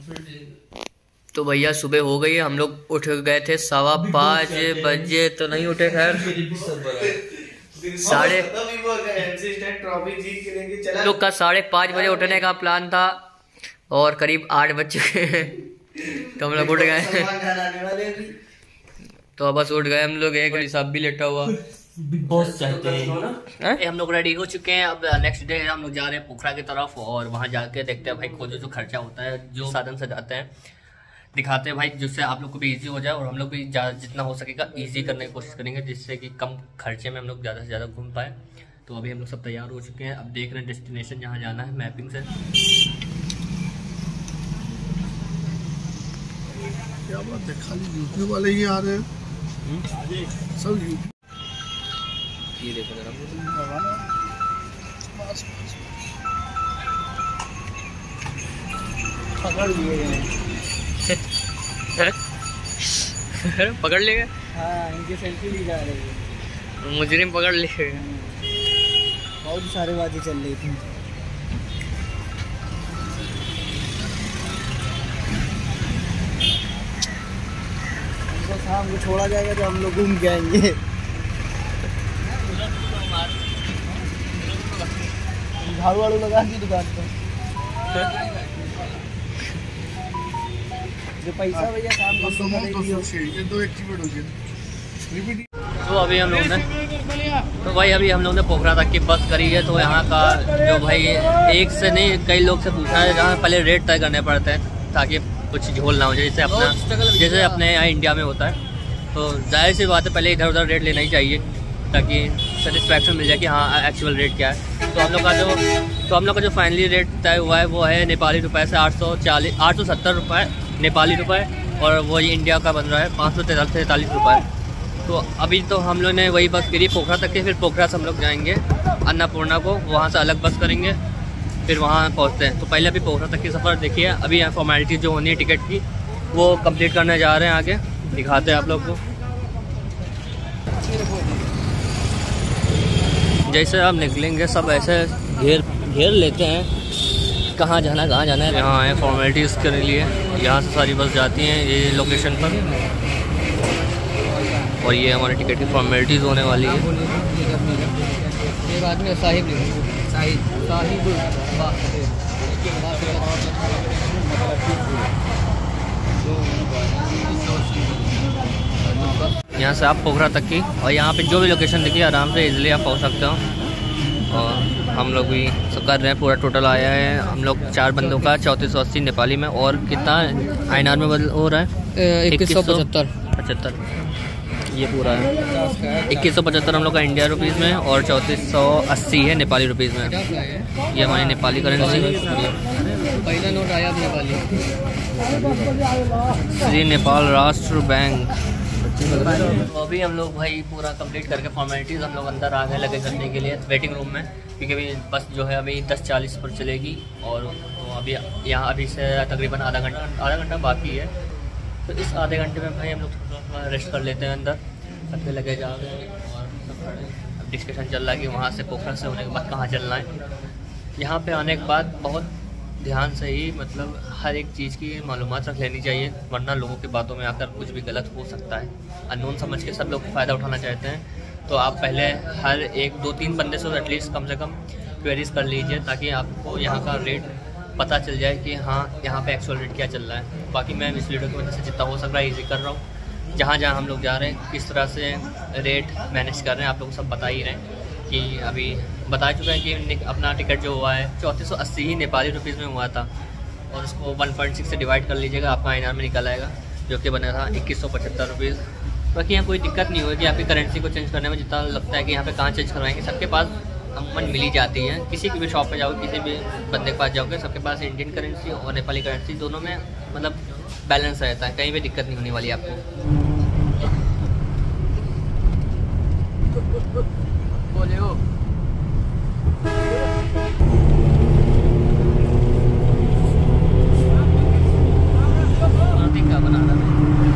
तो भैया सुबह हो गई है, हम लोग उठ गए थे 5:15 बजे, तो नहीं उठे खैर। लोग का 5:30 बजे उठने का प्लान था और करीब 8 बज चुके हैं तो हम लोग उठ गए। तो बस उठ गए हम लोग, एक सब भी लेटा हुआ बिग बॉस चाहते हैं। हम लोग रेडी हो चुके हैं। अब नेक्स्ट डे हम लोग जा रहे हैं पोखरा की तरफ और वहाँ जाके देखते हैं भाई खोजो जो खर्चा होता है, जो साधन से जाते हैं दिखाते हैं भाई, जिससे आप लोग को भी इजी हो जाए और हम लोग भी जितना हो सकेगा इजी करने की कोशिश करेंगे, जिससे कि कम खर्चे में हम लोग ज़्यादा से ज़्यादा घूम पाए। तो अभी हम लोग सब तैयार हो चुके हैं, अब देख रहे हैं डेस्टिनेशन जहाँ जाना है मैपिंग से। क्या बात है, खाली यूट्यूब वाले ही आ रहे हैं सब यूट्यूब। ये देखो जरा पकड़ लिए पकड़ लेगा। हाँ, इनकी सेल्फी ली जा रही है, मुजरिम पकड़ लिए। बहुत सारे बातें चल रही थी। हमको शाम को छोड़ा जाएगा तो हम लोग घूम के आएंगे। झाड़ू वाड़ू लगा दी दुकान पर, जो पैसा भैया काम को तो अभी हम लोग ने तो भाई अभी हम लोग ने पोखरा तक की बस करी है। तो यहाँ का जो भाई एक से नहीं कई लोग से पूछा है, जहाँ पहले रेट तय करने पड़ते हैं ताकि कुछ झोल ना हो जाए, जैसे अपने यहाँ इंडिया में होता है। तो जाहिर सी बात है पहले इधर उधर रेट लेना ही चाहिए ताकि सेटिस्फैक्शन मिल जाए कि हाँ एक्चुअल रेट क्या है। तो हम लोग का जो फाइनली रेट तय हुआ है वो है नेपाली रुपए से 870 रुपये नेपाली रुपए, और वो इंडिया का बन रहा है 543 रुपये। तो अभी तो हम लोग ने वही बस करी पोखरा तक के, फिर पोखरा से हम लोग जाएंगे अन्नपूर्णा को, वहाँ से अलग बस करेंगे फिर वहाँ पहुँचते हैं। तो पहले अभी पोखरा तक की सफ़र देखिए, अभी यहाँ फॉर्मेलिटी जो होनी है टिकट की वो कंप्लीट करने जा रहे हैं, आगे दिखाते हैं आप लोग को। जैसे आप निकलेंगे सब ऐसे घेर लेते हैं कहाँ जाना है। यहाँ आए फॉर्मेलिटीज़ के लिए, यहाँ से सारी बस जाती हैं ये लोकेशन पर, और ये हमारे टिकट की फॉर्मेलिटीज़ होने वाली है। एक आदमी साहिब यहाँ से आप पोखरा तक की, और यहाँ पे जो भी लोकेशन दिखी आराम से इजीली आप पहुँच सकते हो। और हम लोग भी सब कर रहे हैं, पूरा टोटल आया है हम लोग 4 बंदों का 3480 नेपाली में, और कितना INR में बदल हो रहा है 2175। ये पूरा है 2175 हम लोग का इंडिया रुपीज़ में, और 3480 है नेपाली रुपीज़ में। ये हमारी नेपाली करेंसी है। पहला नोट आया नेपाली, श्री नेपाल राष्ट्र बैंक। तो अभी हम लोग भाई पूरा कंप्लीट करके फॉर्मेलिटीज़ हम लोग अंदर आ गए लगे करने के लिए वेटिंग रूम में, क्योंकि अभी बस जो है अभी 10:40 पर चलेगी, और तो अभी यहाँ अभी से तकरीबन आधा घंटा बाकी है। तो इस आधे घंटे में भाई हम लोग थोड़ा रेस्ट कर लेते हैं अंदर, सबके लगेज आ गए और सब खड़े। अब डिस्कशन चल रहा है कि वहाँ से पोखरा से होने के बाद कहाँ चलना है। यहाँ पे आने के बाद बहुत ध्यान से ही मतलब हर एक चीज़ की मालूमात रख लेनी चाहिए, वरना लोगों की बातों में आकर कुछ भी गलत हो सकता है। अननोन समझ के सब लोग फ़ायदा उठाना चाहते हैं, तो आप पहले हर 1-2-3 बंदे से एटलीस्ट कम से कम क्वेरीज कर लीजिए, ताकि आपको यहाँ का रेट पता चल जाए कि हाँ यहाँ पे एक्चुअल रेट क्या चल रहा है। बाकी मैं इस वीडियो की वजह से जितना हो सक रहा है ईजी कर रहा हूँ। जहाँ हम लोग जा रहे हैं किस तरह से रेट मैनेज कर रहे हैं आप लोग सब बता ही रहे हैं, कि अभी बता चुका है कि अपना टिकट जो हुआ है 3480 ही नेपाली रुपीज़ में हुआ था, और उसको 1.6 से डिवाइड कर लीजिएगा, आपका INR में निकल आएगा, जो कि बना था 2175 रुपीज़। बाकी यहाँ कोई दिक्कत नहीं होगी आपकी करेंसी को चेंज करने में। जितना लगता है कि यहाँ पे कहाँ चेंज करवाएंगे, सबके पास अमूमन मिल ही जाती है। किसी भी शॉप पे जाओगे, किसी भी बंदे के पास जाओगे, सबके पास इंडियन करेंसी और नेपाली करेंसी दोनों में मतलब बैलेंस रहता है, कहीं भी दिक्कत नहीं होने वाली आपको। बोले हो क्या बना रहा है।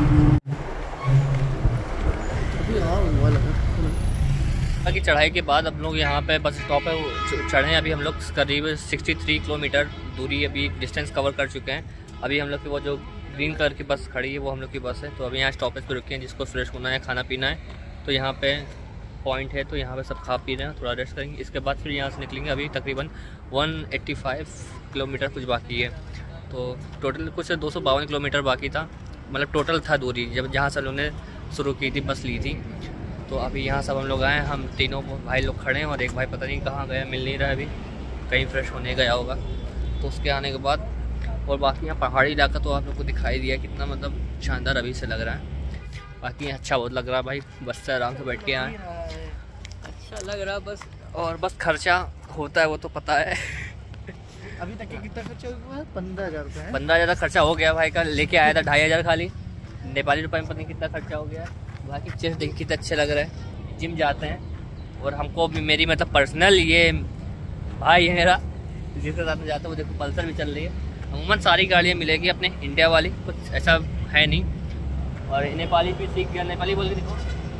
बाकी चढ़ाई के बाद हम लोग यहाँ पे बस स्टॉप है वो चढ़े हैं। अभी हम लोग करीब 63 किलोमीटर दूरी अभी डिस्टेंस कवर कर चुके हैं। अभी हम लोग की वो जो ग्रीन कलर की बस खड़ी है वो हम लोग की बस है। तो अभी यहाँ स्टॉपेज पे रुके हैं, जिसको फ्रेश होना है, खाना पीना है, तो यहाँ पे पॉइंट है, तो यहाँ पे सब खा पी रहे हैं, थोड़ा रेस्ट करेंगे। इसके बाद फिर यहाँ से निकलेंगे। अभी तकरीबन 185 किलोमीटर कुछ बाकी है, तो टोटल कुछ 252 किलोमीटर बाकी था, मतलब टोटल था दूरी जब जहाँ से लोगों ने शुरू की थी, बस ली थी। तो अभी यहाँ सब हम लोग आए, हम तीनों भाई लोग खड़े हैं और एक भाई पता नहीं कहाँ गया, मिल नहीं रहा है, अभी कहीं फ्रेश होने गया होगा। तो उसके आने के बाद और बाकी यहाँ पहाड़ी इलाका तो आप लोग को दिखाई दिया कितना मतलब शानदार अभी से लग रहा है। बाकी अच्छा बहुत लग रहा है भाई, बस से आराम से बैठ के आए, अच्छा लग रहा है बस। और बस खर्चा होता है वो तो पता है। अभी तक कितना खर्चा हुआ है? 15,000 रुपये। 15,000 खर्चा हो गया भाई का, लेके आया था 2,500 खाली नेपाली रुपये में, पता नहीं कितना खर्चा हो गया। बाकी चेस्ट देखिए कितना अच्छे लग रहा है। जिम जाते हैं और हमको भी मेरी मतलब पर्सनल ये भाई है मेरा, जिसके साथ में जाता हूँ, वो देखो पल्सर भी चल रही है। अमूमन सारी गाड़ियाँ मिलेगी अपने इंडिया वाली, कुछ ऐसा है नहीं। और नेपाली भी सीख गया, नेपाली बोल के देखो।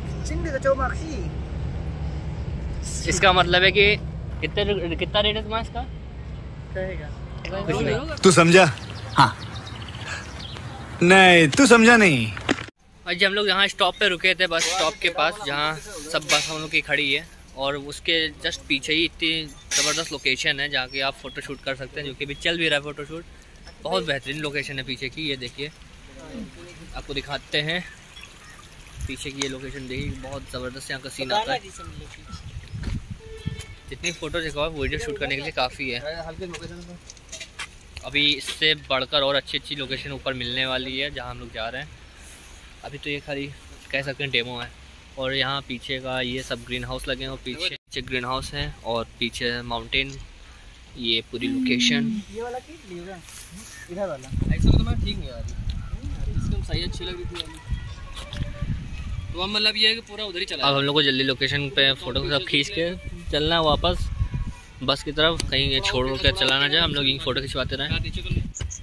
इसका मतलब है कि कितना रेट है तुम्हारा इसका? कुछ नहीं। तू समझा? हाँ नहीं, तू समझा नहीं। आज हम लोग यहाँ स्टॉप पे रुके थे, बस स्टॉप के पास जहाँ सब बस हम लोग की खड़ी है, और उसके जस्ट पीछे ही इतनी ज़बरदस्त लोकेशन है जहाँ की आप फ़ोटो शूट कर सकते हैं, जो कि अभी चल भी रहा है फ़ोटो शूट। बहुत बेहतरीन लोकेशन है पीछे की, ये देखिए आपको दिखाते हैं पीछे की ये लोकेशन, देखिए बहुत ज़बरदस्त यहाँ का सीन आता है। जितनी फ़ोटो दिखाओ वीडियो शूट करने के लिए काफ़ी है। अभी इससे बढ़कर और अच्छी लोकेशन ऊपर मिलने वाली है जहाँ हम लोग जा रहे हैं। अभी तो ये खाली कह सकते हैं डेमो है। और यहाँ पीछे का ये सब ग्रीन हाउस लगे हैं, और पीछे ग्रीन हाउस है, और पीछे माउंटेन, ये पूरी लोकेशन। ये वाला इधर वाला ऐसा तो मैं ठीक नहीं आ रही, इसको सही अच्छी लग रही थी अभी। तो हम मतलब ये है कि पूरा उधर ही चला। अब हम लोग को जल्दी लोकेशन पे फ़ोटो सब खींच के चलना है वापस बस की तरफ, कहीं छोड़ कर चलाना जाए। हम लोग यही फ़ोटो खिंचवाते रहें।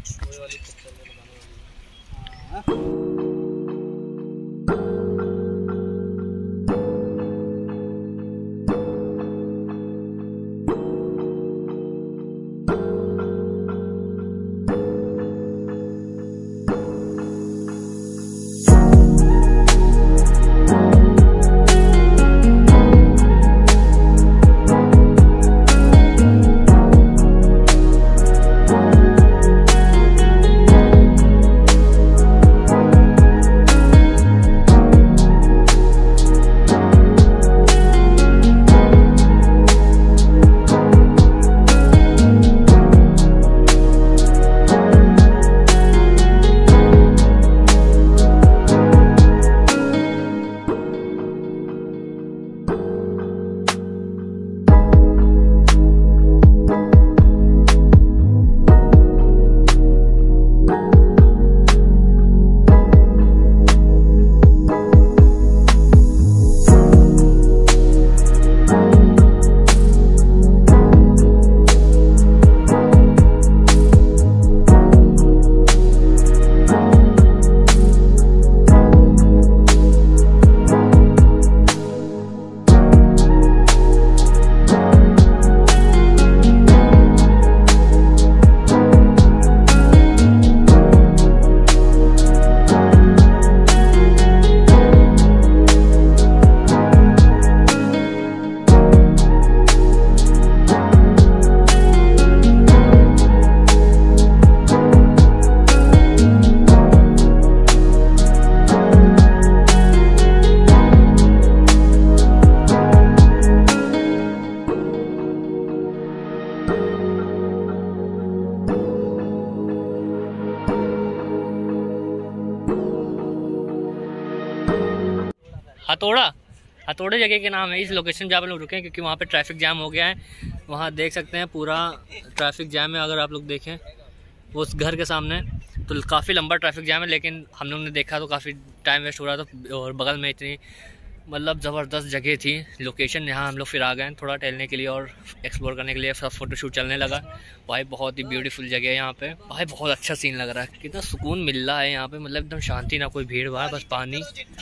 हथौड़ा जगह के नाम है इस लोकेशन जहाँ पर लोग रुके हैं, क्योंकि वहाँ पे ट्रैफिक जाम हो गया है। वहाँ देख सकते हैं पूरा ट्रैफिक जाम है, अगर आप लोग देखें वो उस घर के सामने, तो काफ़ी लंबा ट्रैफिक जाम है। लेकिन हम लोग ने देखा तो काफ़ी टाइम वेस्ट हो रहा था, और बगल में इतनी मतलब ज़बरदस्त जगह थी लोकेशन। यहाँ हम लोग फिर आ गए थोड़ा टहलने के लिए और एक्सप्लोर करने के लिए, सब फोटोशूट चलने लगा। भाई बहुत ही ब्यूटीफुल जगह है यहाँ पे, भाई बहुत अच्छा सीन लग रहा है, कितना सुकून मिल रहा है यहाँ पे, मतलब एकदम शांति, ना कोई भीड़ भाड़, बस पानी,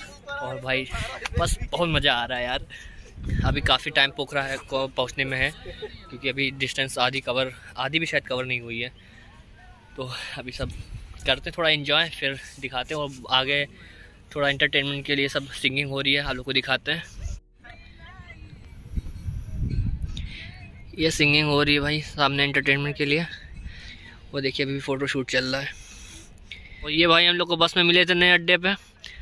और भाई बस बहुत मज़ा आ रहा है यार। अभी काफ़ी टाइम पोखरा है को पहुँचने में है, क्योंकि अभी डिस्टेंस आधी भी शायद कवर नहीं हुई है। तो अभी सब करते थोड़ा एंजॉय, फिर दिखाते हैं और आगे थोड़ा एंटरटेनमेंट के लिए सब सिंगिंग हो रही है, आप लोग को दिखाते हैं। ये सिंगिंग हो रही है भाई सामने एंटरटेनमेंट के लिए। वो देखिए अभी भी फ़ोटो शूट चल रहा है। और ये भाई हम लोग को बस में मिले थे नए अड्डे पे।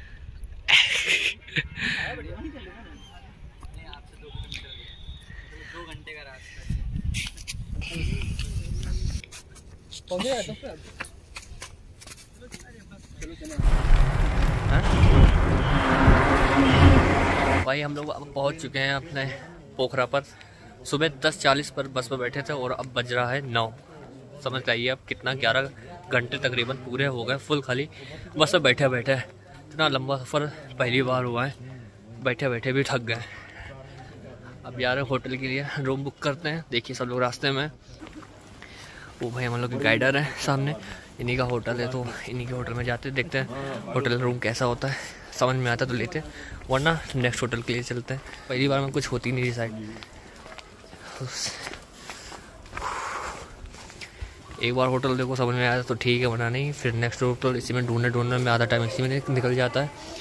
भाई हम लोग अब पहुंच चुके हैं अपने पोखरा पर। सुबह 10:40 पर बस पर बैठे थे और अब बज रहा है 9। समझ जाइए अब कितना, 11 घंटे तकरीबन पूरे हो गए फुल खाली बस में बैठे बैठे। इतना लंबा सफ़र पहली बार हुआ है, बैठे बैठे भी थक गए। अब यार होटल के लिए रूम बुक करते हैं। देखिए सब लोग रास्ते में। वो भाई हम लोग के गाइडर हैं सामने, इन्हीं का होटल है तो इन्हीं के होटल में जाते देखते हैं होटल रूम कैसा होता है। समझ में आता तो लेते, वरना नेक्स्ट होटल के लिए चलते हैं। पहली बार में कुछ होती नहीं डिसाइड। एक बार होटल देखो समझ में आया तो ठीक है, वरना नहीं। फिर नेक्स्ट होटल इसी में ढूंढने में आधा टाइम इसी में निकल जाता है।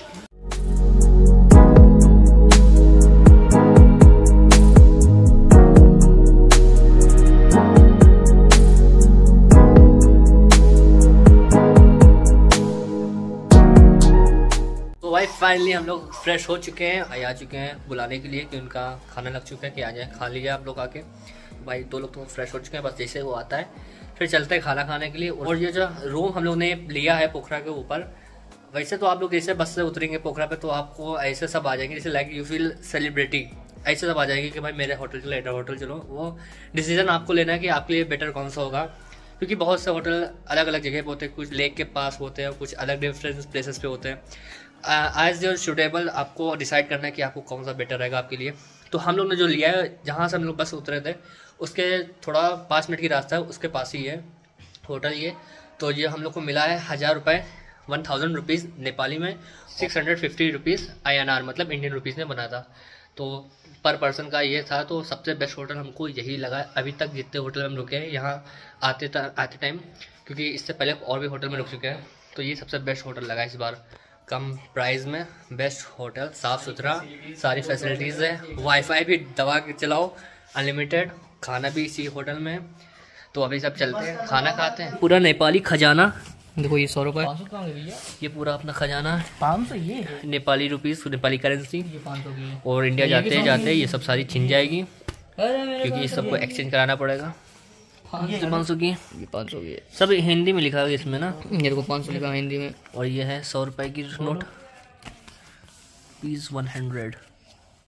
तो भाई फाइनली हम लोग फ्रेश हो चुके हैं, आ चुके हैं बुलाने के लिए कि उनका खाना लग चुका है कि आ जाए खा लीजिए आप लोग आके। भाई 2 लोग तो फ्रेश हो चुके हैं, बस जैसे वो आता है फिर चलते हैं खाना खाने के लिए। और ये जो रूम हम लोग ने लिया है पोखरा के ऊपर, वैसे तो आप लोग जैसे बस से उतरेंगे पोखरा पे तो आपको ऐसे सब आ जाएंगे, जैसे लाइक यू फील सेलिब्रिटी, ऐसे सब आ जाएंगे कि भाई मेरे होटल चलो, एडर होटल चलो। वो डिसीजन आपको लेना है कि आपके लिए बेटर कौन सा होगा, क्योंकि बहुत से होटल अलग अलग जगह पे होते हैं। कुछ लेक के पास होते हैं, कुछ अलग डिफरेंट प्लेसेस पे होते हैं। एज योर सूटेबल आपको डिसाइड करना है कि आपको कौन सा बेटर रहेगा आपके लिए। तो हम लोग ने जो लिया है, जहाँ से हम लोग बस उतरे थे उसके थोड़ा 5 मिनट की रास्ता है, उसके पास ही है होटल ये। तो ये हम लोग को मिला है 1000 रुपये, 1000 रुपीज़ नेपाली में, 650 रुपीज़ INR मतलब इंडियन रुपीज़ में बना था। तो पर पर्सन का ये था। तो सबसे बेस्ट होटल हमको यही लगा अभी तक जितने होटल हम रुके हैं यहाँ आते टाइम, क्योंकि इससे पहले और भी होटल में रुक चुके हैं। तो ये सबसे बेस्ट होटल लगा इस बार, कम प्राइस में बेस्ट होटल, साफ़ सुथरा, सारी फैसिलिटीज़ है, वाईफाई भी दबा के चलाओ, अनलिमिटेड, खाना भी इसी होटल में। तो अभी सब चलते हैं खाना खाते हैं। पूरा नेपाली खजाना देखो, ये 100 रुपये, ये पूरा अपना खजाना है। 500 ये नेपाली रुपीज़, नेपाली करेंसी। ये 500 की। और इंडिया जाते जाते ये सब सारी छिन जाएगी, क्योंकि ये सबको एक्सचेंज कराना पड़ेगा। 500 की, ये 500 की। सब हिंदी में लिखा है इसमें ना, मेरे को 500 लिखा है हिंदी में। और ये है 100 रुपये की नोट, प्लीज़ 100।